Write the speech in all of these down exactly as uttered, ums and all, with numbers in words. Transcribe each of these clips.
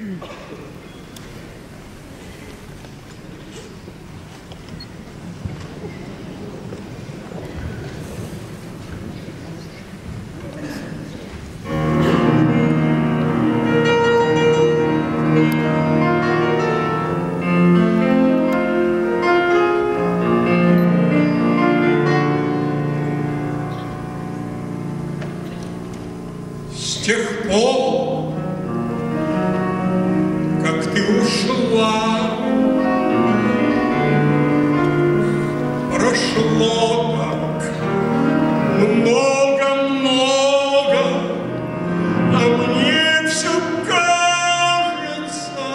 С тех пор, как ты ушла, прошло так много-много, а мне все кажется,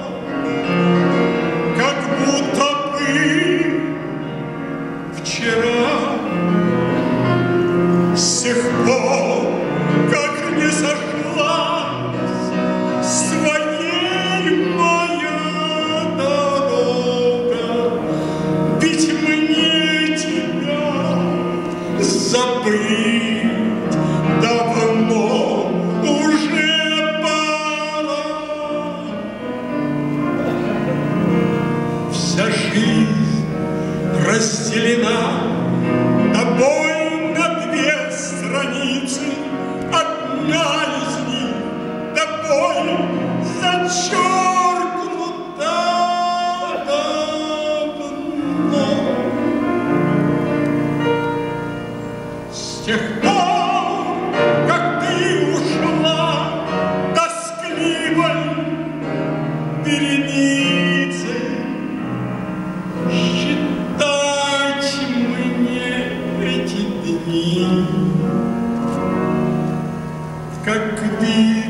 как будто бы вчера. С тех пор, как не сошлась с твоей моя дорога, ведь мне тебя забыть давно уже пора. Вся жизнь разделена тобой на две страницы. Одна из них тобой зачеркнута давно. С тех пор, как ты ушла тоскливой вереницей, считать мне эти дни, как ты